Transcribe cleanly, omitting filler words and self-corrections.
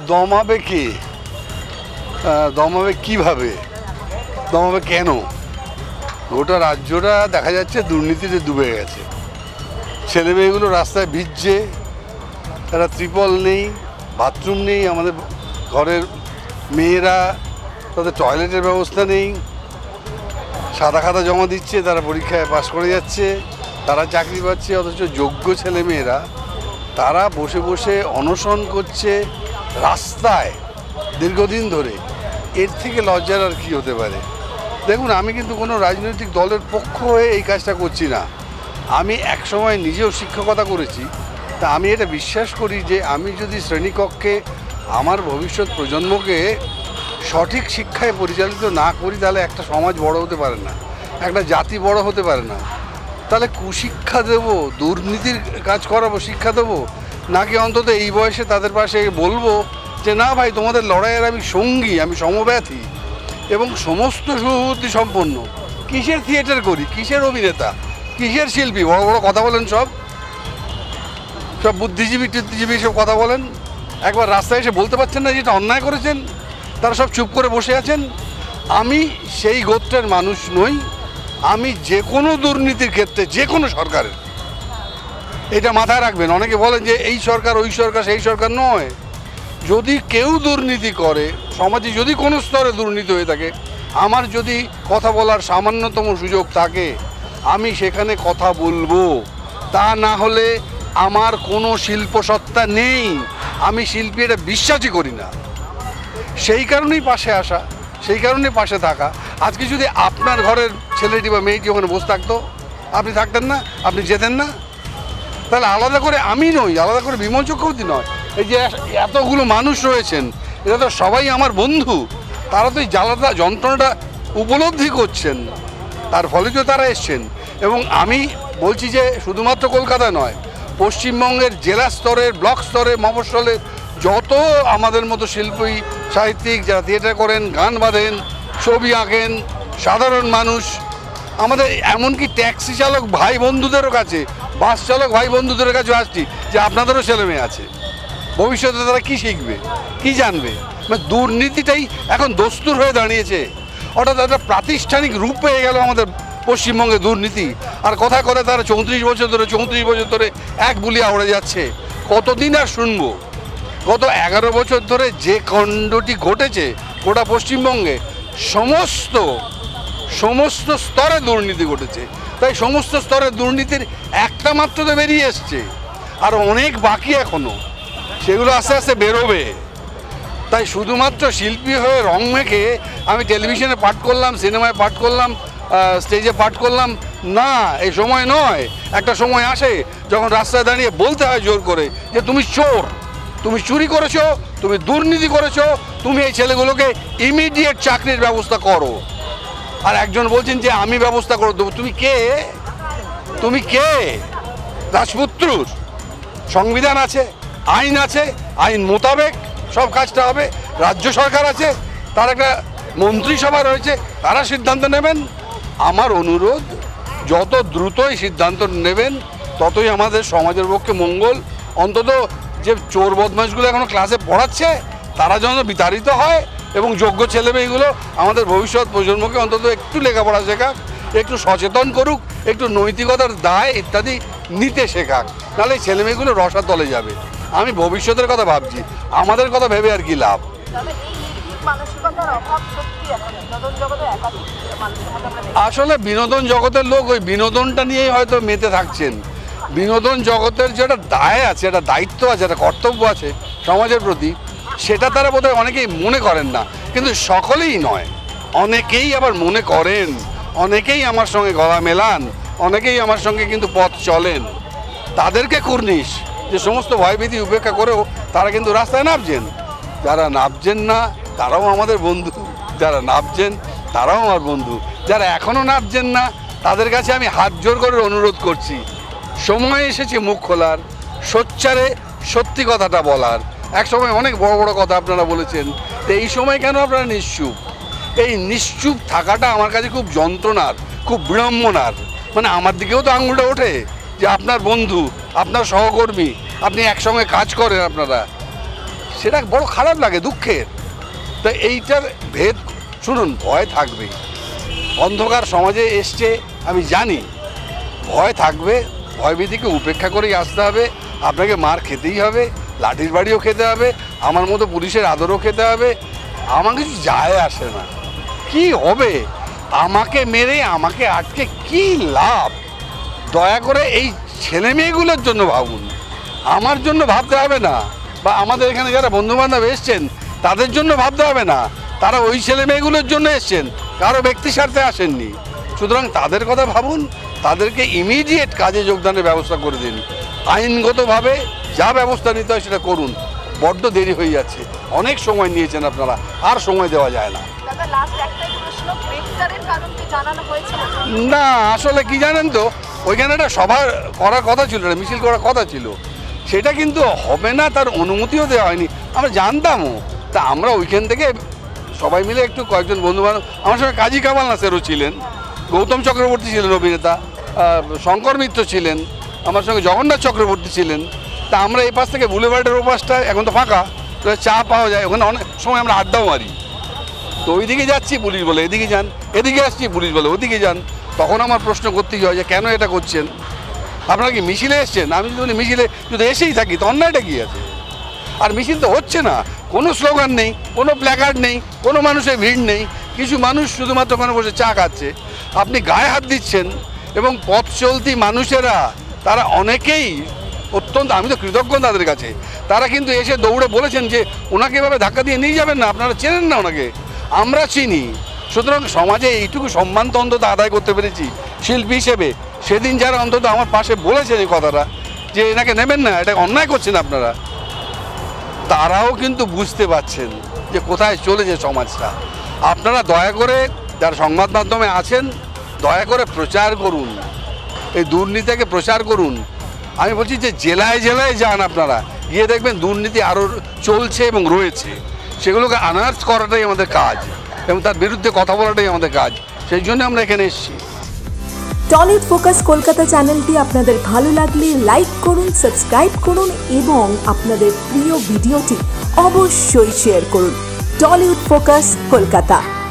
দমাবে কে, দমাবে কিভাবে, দমাবে কেন? গোটা রাজ্যটা দেখা যাচ্ছে দুর্নীতিতে ডুবে গেছে। ছেলেমেয়েগুলো রাস্তায় ভিজছে, তারা ত্রিপল নেই, বাথরুম নেই, আমাদের ঘরের মেয়েরা তাদের টয়লেটের ব্যবস্থা নেই, সাদা খাতা জমা দিচ্ছে, তারা পরীক্ষায় পাশ করে যাচ্ছে, তারা চাকরি পাচ্ছে, অথচ যোগ্য ছেলেমেয়েরা তারা বসে বসে অনশন করছে রাস্তায় দীর্ঘদিন ধরে। এর থেকে লজ্জার আর কি হতে পারে? দেখুন, আমি কিন্তু কোনো রাজনৈতিক দলের পক্ষ হয়ে এই কাজটা করছি না। আমি একসময় নিজেও শিক্ষকতা করেছি, তা আমি এটা বিশ্বাস করি যে আমি যদি শ্রেণীকক্ষে আমার ভবিষ্যৎ প্রজন্মকে সঠিক শিক্ষায় পরিচালিত না করি, তাহলে একটা সমাজ বড় হতে পারে না, একটা জাতি বড় হতে পারে না। তাহলে কুশিক্ষা দেবো, দুর্নীতির কাজ করাবো, শিক্ষা দেবো, নাকি অন্তত এই বয়সে তাদের পাশে বলবো যে না ভাই, তোমাদের লড়াইয়ের আমি সঙ্গী, আমি সমব্যথী এবং সমস্ত সুবুদ্ধি সম্পন্ন। কিসের থিয়েটার করি, কিসের অভিনেতা, কিসের শিল্পী? বড় বড় কথা বলেন, সব বুদ্ধিজীবী টুদ্ধিজীবী সব কথা বলেন, একবার রাস্তায় এসে বলতে পারছেন না যেটা অন্যায় করেছেন। তারা সব চুপ করে বসে আছেন। আমি সেই গোত্রের মানুষ নই। আমি যে কোনো দুর্নীতির ক্ষেত্রে, যে কোনো সরকারের, এটা মাথায় রাখবেন। অনেকে বলেন যে এই সরকার, ওই সরকার, সেই সরকার নয়। যদি কেউ দুর্নীতি করে, সমাজে যদি কোনো স্তরে দুর্নীতি হয়ে থাকে, আমার যদি কথা বলার সামান্যতম সুযোগ থাকে, আমি সেখানে কথা বলবো। তা না হলে আমার কোনো শিল্পসত্তা নেই, আমি শিল্পী, এটা বিশ্বাসই করি না। সেই কারণেই পাশে আসা, সেই কারণে পাশে থাকা। আজকে যদি আপনার ঘরের ছেলেটি বা মেয়েটি ওখানে বসে থাকতো, আপনি থাকতেন না, আপনি যেতেন না। তাহলে আলাদা করে আমি নই, আলাদা করে বিমল চক্রবর্তী নয়, এই যে এতগুলো মানুষ রয়েছেন, এরা তো সবাই আমার বন্ধু। তারা তো এই জ্বালাটা, যন্ত্রণাটা উপলব্ধি করছেন, তার ফলে তো তারা এসছেন। এবং আমি বলছি যে শুধুমাত্র কলকাতা নয়, পশ্চিমবঙ্গের জেলা স্তরের, ব্লক স্তরে, মফস্বলে যত আমাদের মতো শিল্পী, সাহিত্যিক, যারা থিয়েটার করেন, গান বাঁধেন, ছবি আঁকেন, সাধারণ মানুষ, আমাদের এমনকি ট্যাক্সি চালক ভাই বন্ধুদেরও কাছে, বাস চালক ভাই বন্ধুদের কাছে আসছি যে আপনাদেরও ছেলেমেয়ে আছে, ভবিষ্যতে তারা কী শিখবে, কী জানবে? মানে দুর্নীতিটাই এখন দস্তুর হয়ে দাঁড়িয়েছে, অর্থাৎ একটা প্রাতিষ্ঠানিক রূপ পেয়ে গেল আমাদের পশ্চিমবঙ্গে দুর্নীতি। আর কথায় কথায় তারা 34 বছর ধরে এক বুলিয়া উড়ে যাচ্ছে। কতদিন আর শুনবো? গত 11 বছর ধরে যে কাণ্ডটি ঘটেছে গোটা পশ্চিমবঙ্গে, সমস্ত স্তরে দুর্নীতি ঘটেছে। তাই সমস্ত স্তরের দুর্নীতির একটা মাত্র তো বেরিয়ে এসছে, আর অনেক বাকি এখনো, সেগুলো আস্তে আস্তে বেরোবে। তাই শুধুমাত্র শিল্পী হয়ে রং মেখে আমি টেলিভিশনে পাঠ করলাম, সিনেমায় পাঠ করলাম, স্টেজে পাঠ করলাম না, এই সময় নয়। একটা সময় আসে যখন রাস্তায় দাঁড়িয়ে বলতে হয় জোর করে যে তুমি চোর, তুমি চুরি করেছো, তুমি দুর্নীতি করেছো, তুমি এই ছেলেগুলোকে ইমিডিয়েট চাকরির ব্যবস্থা করো। আর একজন বলছেন যে আমি ব্যবস্থা করে দেবো। তুমি কে? তুমি কে? রাজপুত্রুর? সংবিধান আছে, আইন আছে, আইন মোতাবেক সব কাজটা হবে। রাজ্য সরকার আছে, তার একটা মন্ত্রিসভা রয়েছে, তারা সিদ্ধান্ত নেবেন। আমার অনুরোধ, যত দ্রুতই সিদ্ধান্ত নেবেন ততই আমাদের সমাজের পক্ষে মঙ্গল। অন্তত যে চোর বদমাশগুলো এখনো ক্লাসে পড়াচ্ছে তারা যেন বিতাড়িত হয় এবং যোগ্য ছেলেমেয়েগুলো আমাদের ভবিষ্যৎ প্রজন্মকে অন্তত একটু লেখাপড়া শেখাক, একটু সচেতন করুক, একটু নৈতিকতার দায় ইত্যাদি নিতে শেখাক। নাহলে ছেলেমেয়েগুলো রসাতলে যাবে। আমি ভবিষ্যতের কথা ভাবছি, আমাদের কথা ভেবে আর কি লাভ? আসলে বিনোদন জগতের লোক ওই বিনোদনটা নিয়েই হয়তো মেতে থাকছেন। বিনোদন জগতের যেটা দায় আছে, একটা দায়িত্ব আছে, একটা কর্তব্য আছে সমাজের প্রতি, সেটা তারা বোধহয় অনেকেই মনে করেন না। কিন্তু সকলেই নয়, অনেকেই আবার মনে করেন, অনেকেই আমার সঙ্গে গলা মেলান, অনেকেই আমার সঙ্গে কিন্তু পথ চলেন। তাদেরকে কুর্নিশ যে সমস্ত ভয়ভীতি উপেক্ষা করেও তারা কিন্তু রাস্তায় নামছেন। যারা নামছেন না তারাও আমাদের বন্ধু, যারা নামছেন তারাও আমার বন্ধু। যারা এখনও নামছেন না তাদের কাছে আমি হাত জোর করে অনুরোধ করছি, সময় এসেছে মুখ খোলার, সোচ্চারে সত্যি কথাটা বলার। এক সময় অনেক বড় বড় কথা আপনারা বলেছেন, তো এই সময় কেন আপনারা নিশ্চুপ? এই নিশ্চুপ থাকাটা আমার কাছে খুব যন্ত্রণার, খুব বিড়ম্বনার। মানে আমার দিকেও তো আঙুলটা ওঠে যে আপনার বন্ধু, আপনার সহকর্মী, আপনি একসঙ্গে কাজ করেন, আপনারা সেটা বড় খারাপ লাগে, দুঃখের। তো এইটার ভেদ শুনুন, ভয় থাকবে, অন্ধকার সমাজে এসছে আমি জানি, ভয় থাকবে, ভয়ভীতিকে উপেক্ষা করেই আসতে হবে। আপনাকে মার খেতেই হবে, লাঠির বাড়িও খেতে হবে, আমার মতো পুলিশের আদরও খেতে হবে, আমার কিছু যায় আসে না। কি হবে, আমাকে মেরে আমাকে আটকে কি লাভ? দয়া করে এই ছেলে মেয়েগুলোর জন্য ভাবুন, আমার জন্য ভাবতে হবে না, বা আমাদের এখানে যারা বন্ধুবান্ধব এসছেন তাদের জন্য ভাবতে হবে না। তারা ওই ছেলে মেয়েগুলোর জন্য এসছেন, কারো ব্যক্তি স্বার্থে আসেননি। সুতরাং তাদের কথা ভাবুন, তাদেরকে ইমিডিয়েট কাজে যোগদানের ব্যবস্থা করে দিন, আইনগতভাবে যা ব্যবস্থা নিতে হয় সেটা করুন। বড্ড দেরি হয়ে যাচ্ছে, অনেক সময় নিয়েছেন আপনারা, আর সময় দেওয়া যায় না। না, আসলে কি জানেন তো, ওইখানে একটা সভা করার কথা ছিল, মিছিল করার কথা ছিল, সেটা কিন্তু হবে না, তার অনুমতিও দেওয়া হয়নি। আমরা জানতামও, তা আমরা ওইখান থেকে সবাই মিলে একটু কয়েকজন বন্ধুবান্ধব, আমার সঙ্গে কাজী কামাল নাসেরও ছিলেন, গৌতম চক্রবর্তী ছিলেন অভিনেতা, শঙ্কর মিত্র ছিলেন, আমার সঙ্গে জগন্নাথ চক্রবর্তী ছিলেন। তা আমরা এই পাশ থেকে বুলেভার্ডের ওপাশটা এখন তো ফাঁকা, চা পাওয়া যায়, ওখানে অনেক সময় আমরা আড্ডাও মারি। তো ওইদিকে যাচ্ছি, পুলিশ বলে এদিকে যান, এদিকে আসছি, পুলিশ বলে ওদিকে যান। তখন আমার প্রশ্ন করতেই হয় যে কেন এটা করছেন, আপনারা কি মিছিলে এসছেন? আমি যদি বলি মিছিলে যদি এসেই থাকি তো অন্যায়টা কী আছে? আর মিছিল তো হচ্ছে না, কোনো স্লোগান নেই, কোনো প্ল্যাকার্ড নেই, কোনো মানুষের ভিড় নেই, কিছু মানুষ শুধুমাত্র ওখানে বসে চা খাচ্ছে। আপনি গায়ে হাত দিচ্ছেন, এবং পথ চলতি মানুষেরা তারা অনেকেই অত্যন্ত, আমি তো কৃতজ্ঞ তাদের কাছে, তারা কিন্তু এসে দৌড়ে বলেছেন যে ওনাকে এভাবে ধাক্কা দিয়ে নিয়ে যাবেন না, আপনারা চেনেন না ওনাকে, আমরা চিনি। সুতরাং সমাজে এইটুকু সম্মান তো অন্তত আদায় করতে পেরেছি শিল্পী হিসেবে। সেদিন যারা অন্তত আমার পাশে বলেছেন এই কথাটা যে এনাকে নেবেন না, এটা অন্যায় করছেন আপনারা, তারাও কিন্তু বুঝতে পারছেন যে কোথায় চলেছে সমাজটা। আপনারা দয়া করে যারা সংবাদ মাধ্যমে আছেন, দয়া করে প্রচার করুন, এই দুর্নীতিকে প্রচার করুন। আমি বলছি যে জেলায় জেলায় যান, আপনারা গিয়ে দেখবেন দুর্নীতি আরও চলছে এবং রয়েছে, সেগুলোকে আনার্স করাটাই আমাদের কাজ, এবং তার বিরুদ্ধে কথা বলাটাই আমাদের কাজ। সেই জন্য আমরা এখানে এসেছি। টলিউড ফোকাস কলকাতা চ্যানেলটি আপনাদের ভালো লাগলে লাইক করুন, সাবস্ক্রাইব করুন এবং আপনাদের প্রিয় ভিডিওটি অবশ্যই শেয়ার করুন। টলিউড ফোকাস কলকাতা।